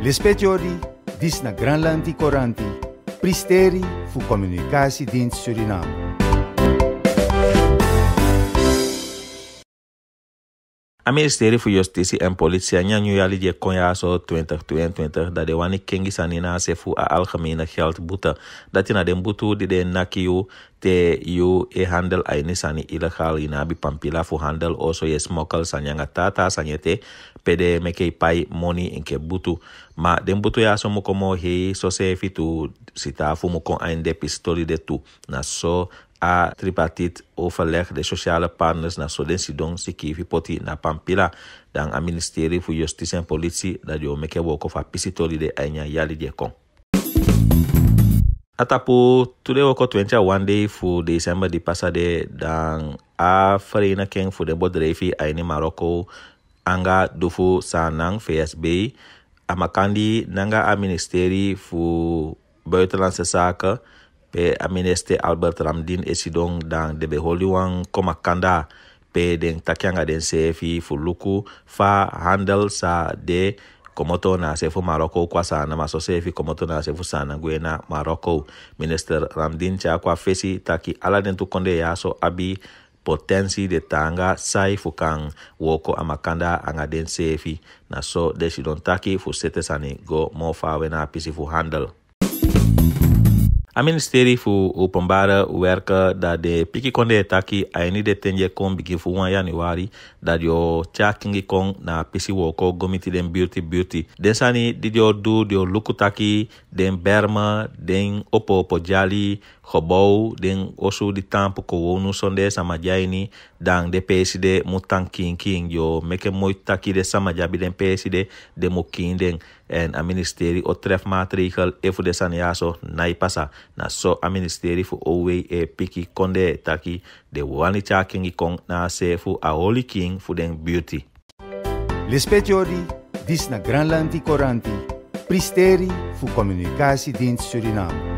Lispetiori, dis na Granlandi Coranti, Pristeri fu Communicatiedienst Suriname. A Ministerie voor Justitie en Politie en januari je konjaso 2022 dat de wani kengi sanina se fu a algemene geldboete. Dat je na den boete die de nakiu te yu e handel aini sani illegaal inabi pampila fu handel also je smokkel sanyanga tata sanyete pede meke pai money inke butu. Ma den butu ya so mukomo he so se fitu sita fu mukon einde pistoli de tu. Na so a tripartite overleg de sociale partners na Sodensidong Sikivi Poti na Pampila dan a Ministerie voor Justitie en Politie dat jo meke woko fa pisitoli de anya yali de kon. Atapu today woko 21 day voor December di passade dan a vereniging voor de bedrijven in Marokko anga dufu sanang VSB amakandi nanga a Ministerie voor Buitenlandse Zaken pe a minister Albert Ramdin esidong dan de beholiwang komakanda pe den takyanga den sefi fuluku fa handel sa de komoto na sefu Marokko kwa sana maso sefi komoto na sefu sana gwena Marokko. Minister Ramdin cha kwa fesi taki ala den tukonde yaso abi potensi de tanga sai fukang woko amakanda anga den sefi na so de sidon taki fu sete sani go mo fa wena pisi fu handel. A Ministerie voor Openbare Werken dat de piki konde taki aini de tenje kon begin voor 1 januari dat yo chakingi kon na pisi woko gomiti den beauty. Desani di yo do dio luku taki den berma den opo jali gebouw den osu di tampo ko wonu sonde sama jaini dan de PSD mutang king yo meke mooi taki de sama jabi den PSD de mokin den en a Ministerie o tref maatregel efu de saniaso nai pasa na so a Ministerie voor OWE e piki konde taki de wani chakingi kong na sefu a holy king voor den beauty. Lispetiori, dis na Granlandi Coranti, Pristeri fu Communicatiedienst Suriname.